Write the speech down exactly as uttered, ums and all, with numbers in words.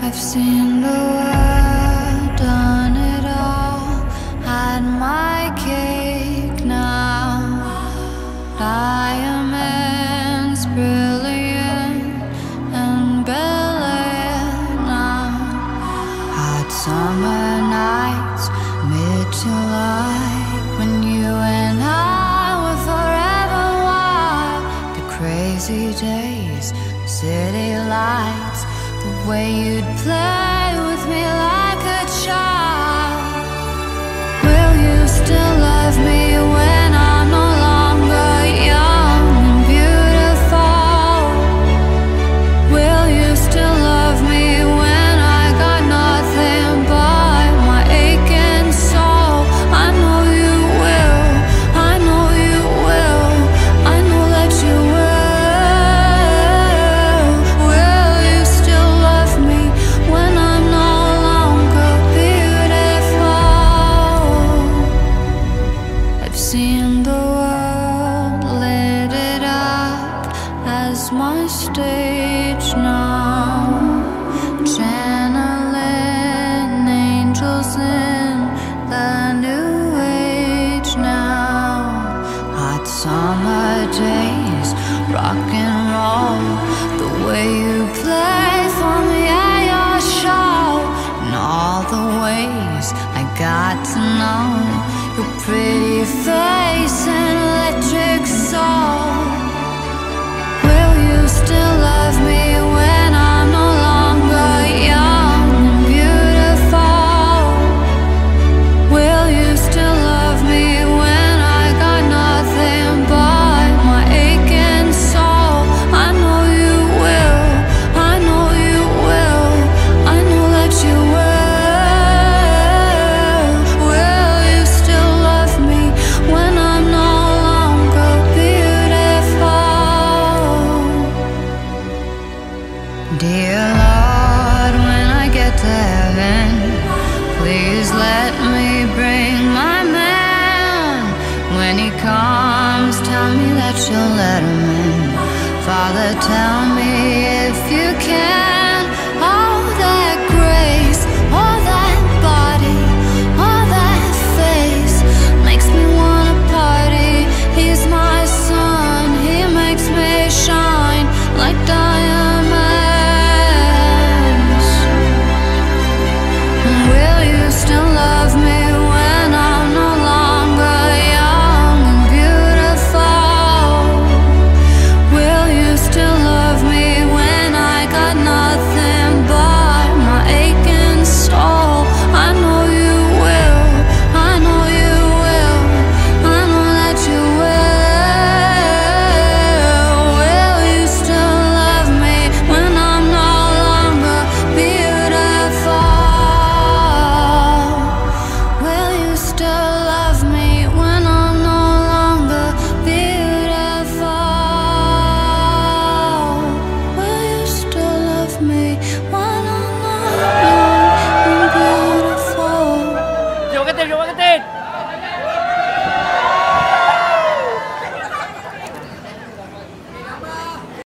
I've seen the world, done it all, had my cake now. Diamonds brilliant and Bel-Air now. Hot summer nights, mid-July, when you and I were forever wild. The crazy days, city lights, the way you'd play with me like a child. Will you still love me when I'm no longer young and beautiful? Will you still love me when I got nothing but my aching soul? I know you will, I know you will, I know that you will. Will you still love me when I'm no longer beautiful? I've seen the world, lit it up as my stage now, channeling angels in the new age now. Hot summer days, rock and roll, the way you play for me at your show, and all the ways I got to know your pretty face and electric soul. Will you still love me when I'm no longer young and beautiful? Will you still love me when I got nothing but my aching soul? I know you will, I know you will, I know that you will. Will you still love me when I'm no longer beautiful? Dear Lord, when I get to heaven, please let me bring my man. When he comes, tell me that you'll let him in. Father, tell me if you can.